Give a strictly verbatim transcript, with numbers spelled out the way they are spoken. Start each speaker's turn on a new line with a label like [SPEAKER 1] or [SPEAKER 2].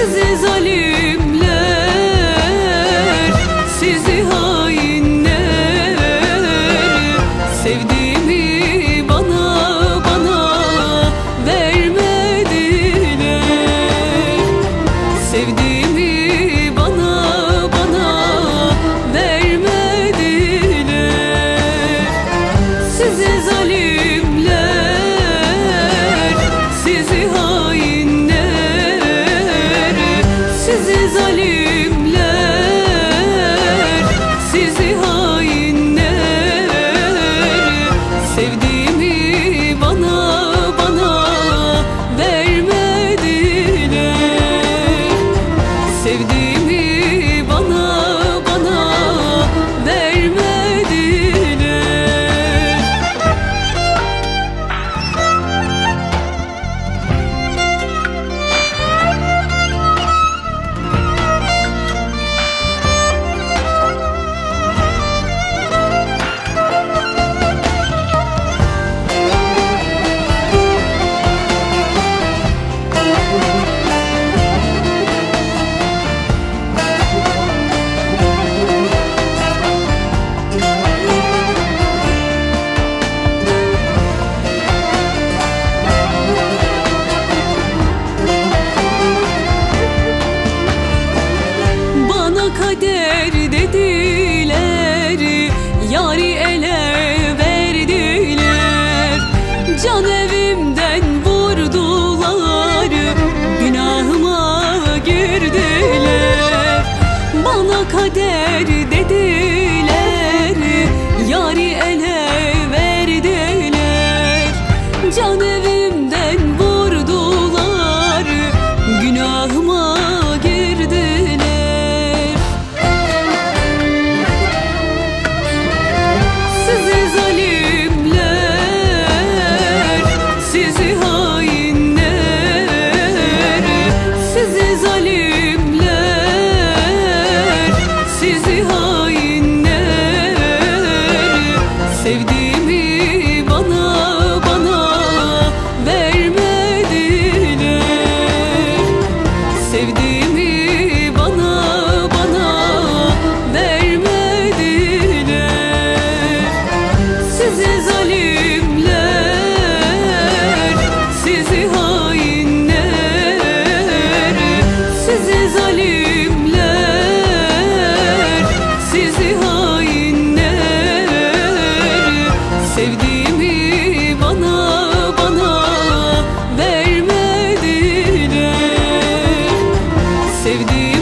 [SPEAKER 1] Sizi zalimler, sizi hainler, sevdiğimi bana bana vermediler. Sevdiğimi bana bana vermediler. Sizi zalimler, sizi hainler, sizi zalimler, sizi hainler, sevdiğimi bana bana vermediler. Sevdiğimi bana bana vermediler. Kader dediler, yari ele verdiler. Can evimden vurdular, günahıma girdiler. Bana kader dediler, yari ele verdiler. Can evimden vurdular, günahıma girdiler. Sizi zalimler, sizi hainler, sizi zalimler, sizi hainler, sevdiğimi bana bana vermediler. Sevdiğimi bana bana vermediler. Sizi zalimler, sizi hainler, sizi zalimler, sizi hainler, sevdiğimi bana bana vermediler. Sevdiğimi